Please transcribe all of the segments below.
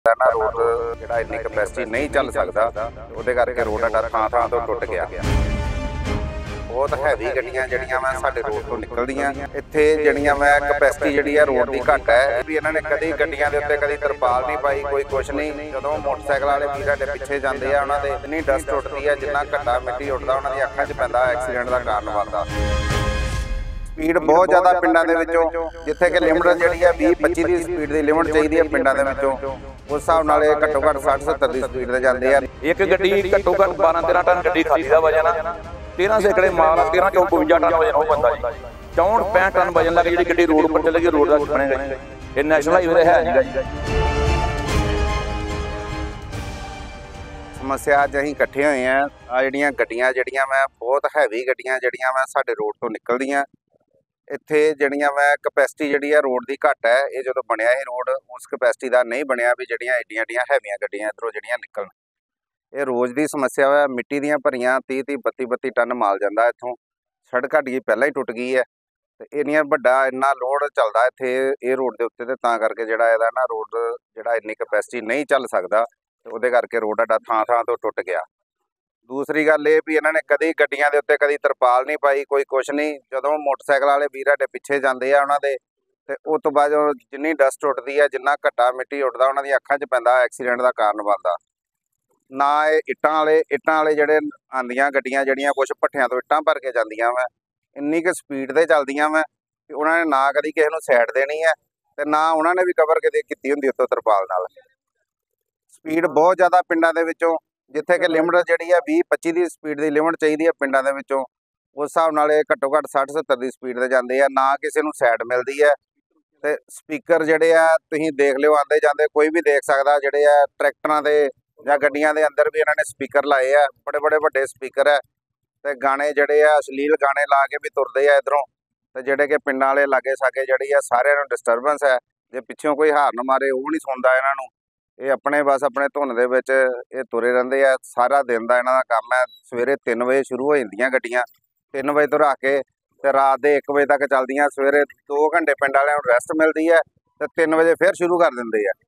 ना रोड जिहड़ा इन्नी कैपेसिटी नहीं चल सकता, ਉਹਦੇ ਕਰਕੇ रोड साडा ਥਾਂ ਤੋਂ ਟੁੱਟ ਗਿਆ। बहुत हैवी गड्डियां ਜਿਹੜੀਆਂ ਮੈਂ ਸਾਡੇ रोड ਤੋਂ ਨਿਕਲਦੀਆਂ ਇੱਥੇ ਜਿਹੜੀਆਂ ਮੈਂ कैपेसिटी ਜਿਹੜੀ ਹੈ रोड ਦੀ ਘੱਟ ਹੈ ਵੀ ਇਹਨਾਂ ਨੇ ਕਦੀ ਗੱਡੀਆਂ ਦੇ ਉੱਤੇ ਕਦੀ ਤਰਪਾਲ ਨਹੀਂ ਪਾਈ, ਕੋਈ ਕੁਛ ਨਹੀਂ। ਜਦੋਂ ਮੋਟਰਸਾਈਕਲ ਵਾਲੇ ਵੀ ਸਾਡੇ ਪਿੱਛੇ ਜਾਂਦੇ ਆ ਉਹਨਾਂ ਦੇ ਇੰਨੀ ਡਸਟ ਉੱਡਦੀ ਹੈ, ਜਿੰਨਾ ਘੱਟਾ ਮਿੱਟੀ ਉੱਡਦਾ ਉਹਨਾਂ ਦੀ ਅੱਖਾਂ 'ਚ ਪੈਂਦਾ, ਐਕਸੀਡੈਂਟ ਦਾ ਕਾਰਨ ਬਣਦਾ। ਸਪੀਡ ਬਹੁਤ ਜ਼ਿਆਦਾ ਪਿੰਡਾਂ ਦੇ ਵਿੱਚੋਂ, ਜਿੱਥੇ ਕਿ ਲਿਮਟ ਜਿਹੜੀ ਹੈ 20-25 ਦੀ ਸਪੀਡ ਦੀ ਲਿਮਟ ਚਾਹੀਦੀ ਹੈ ਪਿੰਡਾਂ ਦੇ ਵਿੱਚੋਂ, ਉਸ ਹਿਸਾਬ ਨਾਲ ਇਹ ਘੱਟੋ ਘੱਟ 60-70 ਦੀ ਸਪੀਡ ਤੇ ਜਾਂਦੇ ਆ। ਇੱਕ ਗੱਡੀ ਘੱਟੋ ਘੱਟ 12-13 ਟਨ ਗੱਡੀ ਖਾਲੀ ਦਾ ਵਜਨ ਆ, 13 ਸੈਕੜੇ ਮਾਲ ਆ, 13 ਚੋਂ 52 ਟਨ ਵਜਨ ਉਹ ਬੰਦਾ ਜੀ। 64-65 ਟਨ ਵਜਨ ਲੱਗ ਜਿਹੜੀ ਗੱਡੀ ਰੋਡ ਉੱਪਰ ਚੱਲੇਗੀ, ਰੋਡ ਦਾ ਬਣੇਗਾ ਜੀ। ਇਹ ਨੈਸ਼ਨਲ ਹਾਈਵੇ ਤੇ ਹੈ ਨਹੀਂਗਾ ਜੀ। ਸਮੱਸਿਆ ਅੱਜ ਅਸੀਂ ਇਕੱਠੇ ਹੋਏ ਆ ਜਿਹੜੀਆਂ ਗੱਡੀਆਂ ਜਿਹੜੀਆਂ ਮੈਂ ਬਹੁਤ ਹੈਵੀ ਗੱਡੀਆਂ ਜਿਹੜੀਆਂ ਮੈਂ ਸਾਡੇ ਰੋਡ ਤੋਂ ਨਿਕਲਦੀਆਂ ਇੱਥੇ ਜਿਹੜੀਆਂ ਮੈਂ ਕਪੈਸਿਟੀ ਜਿਹੜੀ ਹੈ ਰੋਡ ਦੀ ਘੱਟ ਹੈ। ਇਹ ਜਦੋਂ ਬਣਿਆ ਇਹ ਰੋਡ ਉਸ ਕਪੈਸਿਟੀ ਦਾ ਨਹੀਂ ਬਣਿਆ ਵੀ ਜਿਹੜੀਆਂ ਏਡੀਆਂ ਹੈਵੀਆਂ ਗੱਡੀਆਂ ਇੱਧਰੋਂ ਜਿਹੜੀਆਂ ਨਿਕਲਣ। ਇਹ ਰੋਜ਼ ਦੀ ਸਮੱਸਿਆ ਹੈ। ਮਿੱਟੀ ਦੀਆਂ ਭਰੀਆਂ 30-30 32-32 ਟਨ ਮਾਲ ਜਾਂਦਾ ਇੱਥੋਂ। ਸੜਕ ਸਾਡੀ ਪਹਿਲਾਂ ਹੀ ਟੁੱਟ ਗਈ ਹੈ ਤੇ ਇੰਨਾ ਲੋਡ ਚੱਲਦਾ ਇੱਥੇ ਇਹ ਰੋਡ ਦੇ ਉੱਤੇ, ਤੇ ਤਾਂ ਕਰਕੇ ਜਿਹੜਾ ਇਹਦਾ ਨਾ ਰੋਡ ਜਿਹੜਾ ਇੰਨੀ ਕਪੈਸਿਟੀ ਨਹੀਂ ਚੱਲ ਸਕਦਾ ਤੇ ਉਹਦੇ ਕਰਕੇ ਰੋਡ ਸਾਡਾ ਥਾਂ ਤੋਂ ਟੁੱਟ ਗਿਆ। ਦੂਸਰੀ ਗੱਲ ਇਹ ਵੀ ਇਹਨਾਂ ਨੇ ਕਦੀ ਗੱਡੀਆਂ ਦੇ ਉੱਤੇ ਕਦੀ ਤਰਪਾਲ ਨਹੀਂ ਪਾਈ, ਕੋਈ ਕੁਛ ਨਹੀਂ। ਜਦੋਂ ਮੋਟਰਸਾਈਕਲ ਵਾਲੇ ਵੀਰ ਸਾਡੇ ਪਿੱਛੇ ਜਾਂਦੇ ਆ ਉਹਨਾਂ ਦੇ ਤੇ ਉਸ ਤੋਂ ਬਾਅਦ ਜਿੰਨੀ ਡਸਟ ਉੱਡਦੀ ਹੈ, ਜਿੰਨਾ ਘੱਟਾ ਮਿੱਟੀ ਉੱਡਦਾ ਉਹਨਾਂ ਦੀ ਅੱਖਾਂ 'ਚ ਪੈਂਦਾ, ਐਕਸੀਡੈਂਟ ਦਾ ਕਾਰਨ ਬਣਦਾ। ਨਾ ਇਹ ਇੱਟਾਂ ਵਾਲੇ ਜਿਹੜੇ ਆਉਂਦੀਆਂ ਗੱਡੀਆਂ ਜਿਹੜੀਆਂ ਕੁਛ ਭੱਠਿਆਂ ਤੋਂ ਇੱਟਾਂ ਭਰ ਕੇ ਜਾਂਦੀਆਂ ਵਾ, ਇੰਨੀ ਕੁ ਸਪੀਡ ਤੇ ਚੱਲਦੀਆਂ ਵਾ ਕਿ ਉਹਨਾਂ ਨੇ ਨਾ ਕਦੀ ਕਿਸੇ ਨੂੰ ਸਾਈਡ ਦੇਣੀ ਹੈ ਤੇ ਨਾ ਉਹਨਾਂ ਨੇ ਵੀ ਕਵਰ ਕਦੇ ਕੀਤੀ ਹੁੰਦੀ ਉੱਤੋਂ ਤਰਪਾਲ ਨਾਲ। ਸਪੀਡ ਬਹੁਤ ਜ਼ਿਆਦਾ ਪਿੰਡਾਂ ਦੇ ਵਿੱਚੋਂ, ਜਿੱਥੇ ਕਿ ਲਿਮਟ ਜਿਹੜੀ ਹੈ 20-25 ਦੀ ਸਪੀਡ ਦੀ ਲਿਮਟ ਚਾਹੀਦੀ ਹੈ ਪਿੰਡਾਂ ਦੇ ਵਿੱਚੋਂ, ਉਸ ਹਿਸਾਬ ਨਾਲ ਇਹ ਘੱਟੋ ਘੱਟ 60-70 ਦੀ ਸਪੀਡ ਤੇ ਜਾਂਦੇ ਆ। ਨਾ ਕਿਸੇ ਨੂੰ ਸਾਈਡ ਮਿਲਦੀ ਹੈ ਤੇ ਸਪੀਕਰ ਜਿਹੜੇ ਆ ਤੁਸੀਂ ਦੇਖ ਲਿਓ, ਆਉਂਦੇ ਜਾਂਦੇ ਕੋਈ ਵੀ ਦੇਖ ਸਕਦਾ, ਜਿਹੜੇ ਆ ਟਰੈਕਟਰਾਂ ਦੇ ਜਾਂ ਗੱਡੀਆਂ ਦੇ ਅੰਦਰ ਵੀ ਇਹਨਾਂ ਨੇ ਸਪੀਕਰ ਲਾਏ ਆ, ਬੜੇ ਵੱਡੇ ਸਪੀਕਰ ਹੈ ਤੇ ਗਾਣੇ ਜਿਹੜੇ ਆ ਅਸ਼ਲੀਲ ਗਾਣੇ ਲਾ ਕੇ ਵੀ ਤੁਰਦੇ ਆ ਇੱਧਰੋਂ, ਤੇ ਜਿਹੜੇ ਕਿ ਪਿੰਡਾਂ ਵਾਲੇ ਲਾਗੇ ਸਾਗੇ ਜਿਹੜੀ ਆ ਸਾਰਿਆਂ ਨੂੰ ਡਿਸਟਰਬੈਂਸ ਹੈ। ਜੇ ਪਿੱਛੋਂ ਕੋਈ ਹਾਰਨ ਮਾਰੇ ਉਹ ਨਹੀਂ ਸੁਣਦਾ ਇਹਨਾਂ ਨੂੰ, ਇਹ ਆਪਣੇ ਧੁਨ ਦੇ ਵਿੱਚ ਇਹ ਤੁਰੇ ਰਹਿੰਦੇ ਆ। ਸਾਰਾ ਦਿਨ ਦਾ ਇਹਨਾਂ ਦਾ ਕੰਮ ਹੈ। ਸਵੇਰੇ 3 ਵਜੇ ਸ਼ੁਰੂ ਹੋ ਜਾਂਦੀਆਂ ਗੱਡੀਆਂ, 3 ਵਜੇ ਤੋਂ ਰੱਖ ਕੇ ਤੇ ਰਾਤ ਦੇ 1 ਵਜੇ ਤੱਕ ਚੱਲਦੀਆਂ। ਸਵੇਰੇ 2 ਘੰਟੇ ਪਿੰਡ ਵਾਲਿਆਂ ਨੂੰ ਰੈਸਟ ਮਿਲਦੀ ਹੈ ਤੇ 3 ਵਜੇ ਫਿਰ ਸ਼ੁਰੂ ਕਰ ਦਿੰਦੇ ਆ।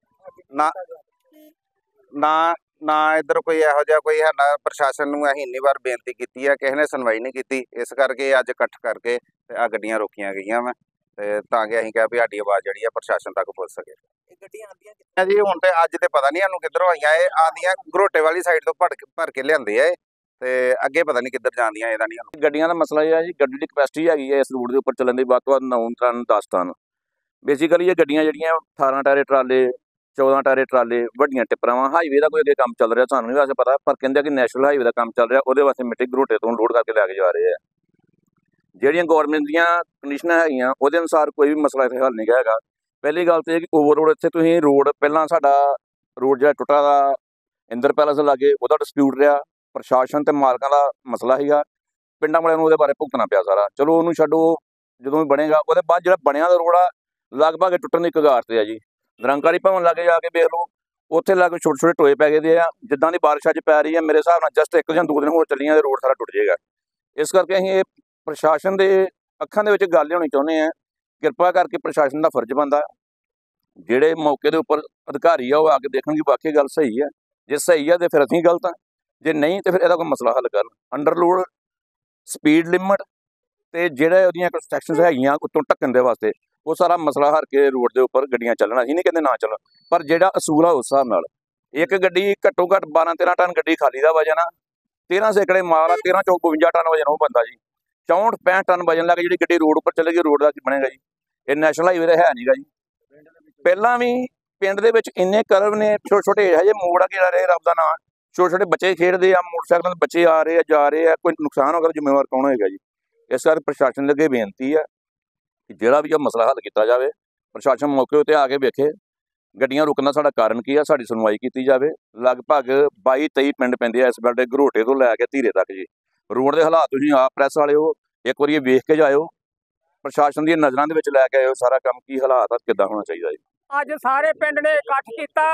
ਨਾ ਇੱਧਰ ਕੋਈ ਇਹੋ ਜਿਹਾ ਕੋਈ ਸਾਡਾ ਪ੍ਰਸ਼ਾਸਨ ਨੂੰ ਅਸੀਂ ਇੰਨੀ ਵਾਰ ਬੇਨਤੀ ਕੀਤੀ ਹੈ, ਕਿਸੇ ਨੇ ਸੁਣਵਾਈ ਨਹੀਂ ਕੀਤੀ। ਇਸ ਕਰਕੇ ਅੱਜ ਇਕੱਠ ਕਰਕੇ ਤੇ ਆ ਗੱਡੀਆਂ ਰੋਕੀਆਂ ਗਈਆਂ ਵਾ ਤੇ ਤਾਂ ਕਿ ਅਸੀਂ ਕਿਹਾ ਵੀ ਸਾਡੀ ਆਵਾਜ਼ ਜਿਹੜੀ ਆ ਪ੍ਰਸ਼ਾਸਨ ਤੱਕ ਪਹੁੰਚ ਸਕੇ। ਗੱਡੀਆਂ ਆਉਂਦੀਆਂ ਜੀ ਹੁਣ ਤੇ ਅੱਜ ਤੇ ਪਤਾ ਨਹੀਂ ਸਾਨੂੰ ਕਿੱਧਰੋਂ ਆਈਆਂ। ਇਹ ਆਉਂਦੀਆਂ ਘਰੋਟੇ ਵਾਲੀ ਸਾਈਡ ਤੋਂ ਭਰ ਕੇ ਲਿਆਂਦੇ ਆ ਤੇ ਅੱਗੇ ਪਤਾ ਨਹੀਂ ਕਿੱਧਰ ਜਾਂਦੀਆਂ, ਇਹਦਾ ਨਹੀਂ। ਗੱਡੀਆਂ ਦਾ ਮਸਲਾ ਇਹ ਹੈ ਜੀ, ਗੱਡੀ ਦੀ ਕਪੈਸਿਟੀ ਹੈਗੀ ਹੈ ਇਸ ਰੋਡ ਦੇ ਉੱਪਰ ਚੱਲਣ ਦੀ ਵੱਧ ਤੋਂ ਵੱਧ 9 ਟਨ 10 ਟਨ। ਬੇਸਿਕਲੀ ਇਹ ਗੱਡੀਆਂ ਜਿਹੜੀਆਂ 18 ਟਾਇਰੇ ਟਰਾਲੇ, 14 ਟਾਇਰੇ ਟਰਾਲੇ, ਵੱਡੀਆਂ ਟਿੱਪਰਾਂ ਵਾ। ਹਾਈਵੇ ਦਾ ਕੋਈ ਅੱਗੇ ਕੰਮ ਚੱਲ ਰਿਹਾ, ਸਾਨੂੰ ਨਹੀਂ ਵੈਸੇ ਪਤਾ, ਪਰ ਕਹਿੰਦੇ ਕਿ ਨੈਸ਼ਨਲ ਹਾਈਵੇ ਦਾ ਕੰਮ ਚੱਲ ਰਿਹਾ, ਉਹਦੇ ਵਾਸਤੇ ਮਿੱਟੀ ਘਰੋਟੇ ਤੋਂ ਲੋਡ ਕਰਕੇ ਲੈ ਕੇ ਜਾ ਰਹੇ ਆ। ਜਿਹੜੀਆਂ ਗੌਰਮੈਂਟ ਦੀਆਂ ਕੰਡੀਸ਼ਨਾਂ ਹੈਗੀਆਂ ਉਹਦੇ ਅਨੁਸਾਰ ਕੋਈ ਵੀ ਮਸਲਾ ਇੱਥੇ ਹੱਲ ਨਹੀਂ ਹੈਗਾ। ਪਹਿਲੀ ਗੱਲ ਤਾਂ ਇਹ ਕਿ ਓਵਰਲੋਡ ਇੱਥੇ ਤੁਸੀਂ ਰੋਡ, ਪਹਿਲਾਂ ਸਾਡਾ ਰੋਡ ਜਿਹੜਾ ਟੁੱਟਾ ਦਾ ਇੰਦਰ ਪੈਲਸ ਲਾਗੇ ਉਹਦਾ ਡਿਸਪਿਊਟ ਰਿਹਾ, ਪ੍ਰਸ਼ਾਸਨ ਤੇ ਮਾਲਕਾਂ ਦਾ ਮਸਲਾ ਸੀਗਾ, ਪਿੰਡਾਂ ਵਾਲਿਆਂ ਨੂੰ ਉਹਦੇ ਬਾਰੇ ਭੁਗਤਣਾ ਪਿਆ ਸਾਰਾ। ਚਲੋ ਉਹਨੂੰ ਛੱਡੋ, ਜਦੋਂ ਵੀ ਬਣੇਗਾ ਉਹਦੇ ਬਾਅਦ ਜਿਹੜਾ ਬਣਿਆ ਦਾ ਰੋਡ ਆ ਲਗਭਗ ਟੁੱਟਣ ਦੀ ਕਗਾਰ ਤੇ ਆ ਜੀ। ਨਿਰੰਕਾਰੀ ਭਵਨ ਲਾਗੇ ਜਾ ਕੇ ਵੇਖ ਲਓ, ਉੱਥੇ ਲਾਗੇ ਛੋਟੇ ਟੋਏ ਪੈ ਗਏ ਦੇ ਆ। ਜਿੱਦਾਂ ਦੀ ਬਾਰਿਸ਼ ਅੱਜ ਪੈ ਰਹੀ ਹੈ, ਮੇਰੇ ਹਿਸਾਬ ਨਾਲ ਜਸਟ 1 ਜਾਂ 2 ਦਿਨ ਹੋਰ ਚੱਲੀਆਂ ਤੇ ਰੋਡ ਸਾਰਾ ਟੁੱਟ ਜਾਏਗਾ। ਇਸ ਕਰਕੇ ਅਸੀਂ ਇਹ ਪ੍ਰਸ਼ਾਸਨ ਦੇ ਅੱਖਾਂ ਦੇ ਵਿੱਚ ਗੱਲ ਲਿਆਉਣੀ ਚਾਹੁੰਦੇ ਹਾਂ। ਕਿਰਪਾ ਕਰਕੇ ਪ੍ਰਸ਼ਾਸਨ ਦਾ ਫਰਜ਼ ਬਣਦਾ, ਜਿਹੜੇ ਮੌਕੇ ਦੇ ਉੱਪਰ ਅਧਿਕਾਰੀ ਆ ਉਹ ਆ ਕੇ ਦੇਖਣ ਕਿ ਵਾਕਈ ਗੱਲ ਸਹੀ ਹੈ। ਜੇ ਸਹੀ ਹੈ ਤੇ ਫਿਰ ਅਸੀਂ ਗਲਤ ਹਾਂ, ਜੇ ਨਹੀਂ ਤੇ ਫਿਰ ਇਹਦਾ ਕੋਈ ਮਸਲਾ ਹੱਲ ਕਰਨ। ਅੰਡਰਲੋਡ, ਸਪੀਡ ਲਿਮਟ ਤੇ ਜਿਹੜੇ ਉਹਦੀਆਂ ਕੰਸਟਰਕਸ਼ਨਸ ਹੈਗੀਆਂ ਉੱਤੋਂ ਢੱਕਣ ਦੇ ਵਾਸਤੇ, ਉਹ ਸਾਰਾ ਮਸਲਾ ਹਰ ਕੇ ਰੋਡ ਦੇ ਉੱਪਰ ਗੱਡੀਆਂ ਚੱਲਣਾ। ਅਸੀਂ ਨਹੀਂ ਕਹਿੰਦੇ ਨਾ ਚੱਲਣ, ਪਰ ਜਿਹੜਾ ਅਸੂਲ ਆ ਉਸ ਹਿਸਾਬ ਨਾਲ। ਇੱਕ ਗੱਡੀ ਘੱਟੋ ਘੱਟ 12-13 ਟਨ ਗੱਡੀ ਖਾਲੀ ਦਾ ਵਜਨ ਆ, 13 ਸੈਕੜੇ ਮਾਲ ਆ, 13 ਚੋਂ 52 ਟਨ ਵਜਨ ਉਹ ਬੰਦਾ ਜੀ। 64-65 ਟਨ ਵਜਨ ਲੱਗ ਜਿਹੜੀ ਗੱਡੀ ਰੋਡ ਉੱਪਰ ਚੱਲੇਗੀ, ਰੋਡ ਦਾ ਕੀ ਬਣੇਗਾ ਜੀ। ਇਹ ਨੈਸ਼ਨਲ ਹਾਈਵੇ ਤੇ ਹੈ ਨਹੀਂਗਾ ਜੀ। ਪਹਿਲਾਂ ਵੀ ਪਿੰਡ ਦੇ ਵਿੱਚ ਇੰਨੇ ਕਰਵ ਨੇ, ਛੋਟੇ ਹਜੇ ਮੋੜ ਆ ਕੇ ਰਹੇ, ਰੱਬ ਦਾ ਨਾਂ, ਛੋਟੇ ਬੱਚੇ ਖੇਡਦੇ ਆ, ਮੋਟਰਸਾਈਕਲਾਂ ਦੇ ਬੱਚੇ ਆ ਰਹੇ ਆ ਜਾ ਰਹੇ ਆ, ਕੋਈ ਨੁਕਸਾਨ ਹੋਗਾ ਜ਼ਿੰਮੇਵਾਰ ਕੌਣ ਹੋਏਗਾ ਜੀ। ਇਸ ਕਰਕੇ ਪ੍ਰਸ਼ਾਸਨ ਦੇ ਅੱਗੇ ਬੇਨਤੀ ਹੈ ਕਿ ਜਿਹੜਾ ਵੀ ਇਹ ਮਸਲਾ ਹੱਲ ਕੀਤਾ ਜਾਵੇ, ਪ੍ਰਸ਼ਾਸਨ ਮੌਕੇ ਉੱਤੇ ਆ ਕੇ ਵੇਖੇ ਗੱਡੀਆਂ ਰੁਕਣ ਦਾ ਸਾਡਾ ਕਾਰਨ ਕੀ ਆ, ਸਾਡੀ ਸੁਣਵਾਈ ਕੀਤੀ ਜਾਵੇ। ਲਗਭਗ 22-23 ਪਿੰਡ ਪੈਂਦੇ ਆ ਇਸ ਵੇਲੇ ਘਰੋਟੇ ਤੋਂ ਲੈ ਕੇ ਧੀਰੇ ਤੱਕ ਜੀ। ਰੋਡ ਦੇ ਹਾਲਾਤ ਤੁਸੀਂ ਆਪ ਪ੍ਰੈਸ ਵਾਲੇ ਹੋ, ਇੱਕ ਵਾਰੀ ਇਹ ਵੇਖ ਕੇ ਜਾਇਓ, ਪ੍ਰਸ਼ਾਸਨ ਦੀਆਂ ਨਜ਼ਰਾਂ ਦੇ ਵਿੱਚ ਲੈ ਕੇ ਆਇਓ ਸਾਰਾ ਕੰਮ, ਕੀ ਹਾਲਾਤ ਆ, ਕਿੱਦਾਂ ਹੋਣਾ ਚਾਹੀਦਾ ਜੀ। ਅੱਜ ਸਾਰੇ ਪਿੰਡ ਨੇ ਇਕੱਠ ਕੀਤਾ,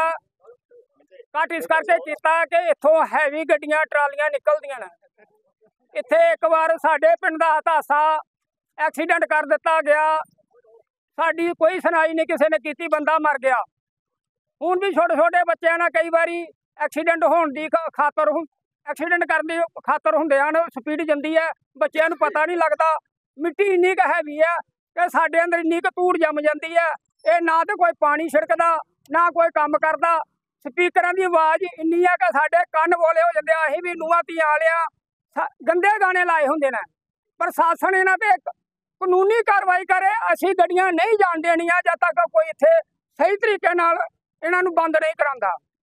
ਇਕੱਠ ਇਸ ਕਰਕੇ ਕੀਤਾ ਕਿ ਇੱਥੋਂ ਹੈਵੀ ਗੱਡੀਆਂ ਟਰਾਲੀਆਂ ਨਿਕਲਦੀਆਂ ਨੇ। ਇੱਥੇ ਇੱਕ ਵਾਰ ਸਾਡੇ ਪਿੰਡ ਦਾ ਹਾਦਸਾ ਐਕਸੀਡੈਂਟ ਕਰ ਦਿੱਤਾ ਗਿਆ, ਸਾਡੀ ਕੋਈ ਸੁਣਾਈ ਨਹੀਂ ਕਿਸੇ ਨੇ ਕੀਤੀ, ਬੰਦਾ ਮਰ ਗਿਆ। ਹੁਣ ਵੀ ਛੋਟੇ ਛੋਟੇ ਬੱਚਿਆਂ ਨਾਲ ਕਈ ਵਾਰੀ ਐਕਸੀਡੈਂਟ ਹੋਣ ਦੀ ਖਾਤਰ ਐਕਸੀਡੈਂਟ ਕਰਨ ਦੀ ਖਾਤਰ ਹੁੰਦੇ ਹਨ। ਸਪੀਡ ਜਾਂਦੀ ਹੈ, ਬੱਚਿਆਂ ਨੂੰ ਪਤਾ ਨਹੀਂ ਲੱਗਦਾ। ਮਿੱਟੀ ਇੰਨੀ ਕੁ ਹੈਵੀ ਹੈ ਕਿ ਸਾਡੇ ਅੰਦਰ ਇੰਨੀ ਕੁ ਧੂੜ ਜੰਮ ਜਾਂਦੀ ਹੈ। ਇਹ ਨਾ ਤੇ ਕੋਈ ਪਾਣੀ ਛਿੜਕਦਾ, ਨਾ ਕੋਈ ਕੰਮ ਕਰਦਾ। ਸਪੀਕਰਾਂ ਦੀ ਆਵਾਜ਼ ਇੰਨੀ ਆ ਕਿ ਸਾਡੇ ਕੰਨ ਬੋਲੇ ਹੋ ਜਾਂਦੇ ਆ। ਅਸੀਂ ਵੀ ਨੂੰਹਾਂ ਧੀਆਂ ਵਾਲਿਆਂ ਗੰਦੇ ਗਾਣੇ ਲਾਏ ਹੁੰਦੇ ਨੇ। ਪ੍ਰਸ਼ਾਸਨ ਇਹਨਾਂ ਤੇ ਕਾਨੂੰਨੀ ਕਾਰਵਾਈ ਕਰੇ। ਅਸੀਂ ਗੱਡੀਆਂ ਨਹੀਂ ਜਾਣ ਦੇਣੀਆਂ ਜਦ ਤੱਕ ਕੋਈ ਇੱਥੇ ਸਹੀ ਤਰੀਕੇ ਨਾਲ ਇਹਨਾਂ ਨੂੰ ਬੰਦ ਨਹੀਂ ਕਰਾਉਂਦਾ।